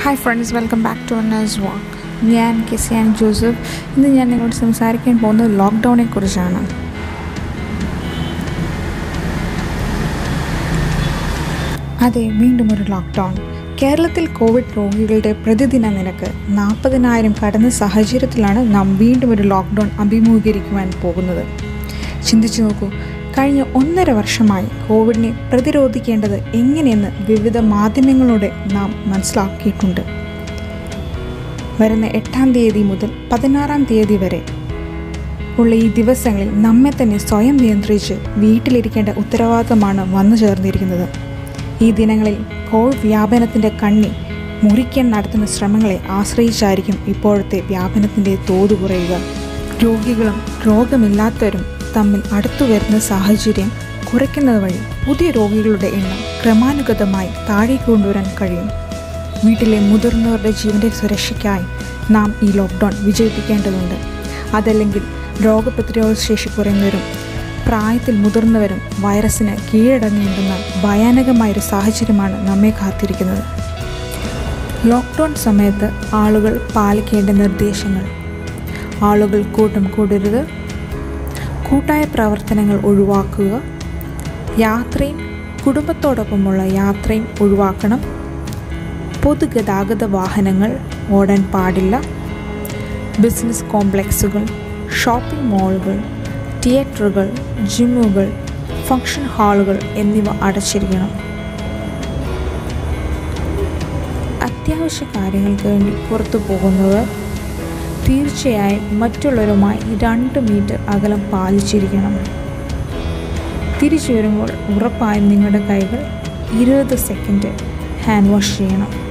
Hi friends, welcome back to Anne's walk. ഞാൻ Kesiyan Joseph. ഇന്ന് ഞാൻ നിങ്ങളോട് സംസാരിക്കാൻ പോകുന്നത് ലോക്ക്ഡൗണെ കുറിച്ചാണ്. അതെ, വീണ്ടും ഒരു ലോക്ക്ഡൗൺ. കേരളത്തിൽ കോവിഡ് രോഗികളുടെ പ്രതിദിന നിരക്ക് 40,000 കടന്ന സാഹചര്യത്തിലാണ് നാം വീണ്ടും ഒരു ലോക്ക്ഡൗൺ അഭിമുഖീകരിക്കുവാൻ പോകുന്നത്. ചിന്തിച്ചു നോക്കൂ, കഴിഞ്ഞ 1.5 വർഷമായി കോവിഡിനെ പ്രതിരോധിക്കേണ്ടത് എങ്ങനെയെന്ന് വിവിധ മാധ്യമങ്ങളോടെ നാം മനസ്സിലാക്കിയിട്ടുണ്ട്. വരുന്ന 8-ാം തീയതി മുതൽ 16-ാം തീയതി വരെ ഉള്ള ഈ ദിവസങ്ങളിൽ നമ്മെ തന്നെ സ്വയം നിയന്ത്രിച്ച് വീട്ടിലിരിക്കേണ്ട ഉത്തരവാദിത്തമാണ് വന്നു ചേർന്നിരിക്കുന്നത്. ഈ ദിനങ്ങളിൽ കോവിഡ് വ്യാപനത്തിൻ്റെ കണ്ണി മുറിക്കാൻ നടത്തുന്ന ശ്രമങ്ങളെ ആശ്രയിച്ചായിരിക്കും ഇപ്പോഴത്തെ വ്യാപനത്തിൻ്റെ തോത് കുറയുക. രോഗികളും രോഗമില്ലാത്തവരും തമ്മിൽ അടുത്തു വരുന്ന സാഹചര്യം കുറയ്ക്കുന്നത് വഴി പുതിയ രോഗികളുടെ എണ്ണം ക്രമാനുഗതമായി താഴേക്ക് കൊണ്ടുവരാൻ കഴിയും. വീട്ടിലെ മുതിർന്നവരുടെ ജീവൻ്റെ സുരക്ഷയ്ക്കായി നാം ഈ ലോക്ക്ഡൗൺ വിജയിപ്പിക്കേണ്ടതുണ്ട്. അതല്ലെങ്കിൽ രോഗപ്രതിരോധ ശേഷി കുറയുന്നവരും പ്രായത്തിൽ മുതിർന്നവരും വൈറസിന് കീഴടങ്ങേണ്ടുന്ന ഭയാനകമായൊരു സാഹചര്യമാണ് നമ്മെ കാത്തിരിക്കുന്നത്. ലോക്ക്ഡൗൺ സമയത്ത് ആളുകൾ പാലിക്കേണ്ട നിർദ്ദേശങ്ങൾ: ആളുകൾ കൂട്ടം കൂടരുത്, കൂട്ടായ പ്രവർത്തനങ്ങൾ ഒഴിവാക്കുക, യാത്രയും കുടുംബത്തോടൊപ്പമുള്ള യാത്രയും ഒഴിവാക്കണം, പൊതുഗതാഗത വാഹനങ്ങൾ ഓടാൻ പാടില്ല, ബിസിനസ് കോംപ്ലക്സുകൾ, ഷോപ്പിംഗ് മാളുകൾ, തിയേറ്ററുകൾ, ജിമ്മുകൾ, ഫംഗ്ഷൻ ഹാളുകൾ എന്നിവ അടച്ചിരിക്കണം. അത്യാവശ്യ കാര്യങ്ങൾക്ക് വേണ്ടി പുറത്തു പോകുന്നവർ തീർച്ചയായും മറ്റുള്ളവരുമായി 2 മീറ്റർ അകലം പാലിച്ചിരിക്കണം. തിരിച്ചു വരുമ്പോൾ ഉറപ്പായും നിങ്ങളുടെ കൈകൾ 20 സെക്കൻഡ് ഹാൻഡ് വാഷ് ചെയ്യണം.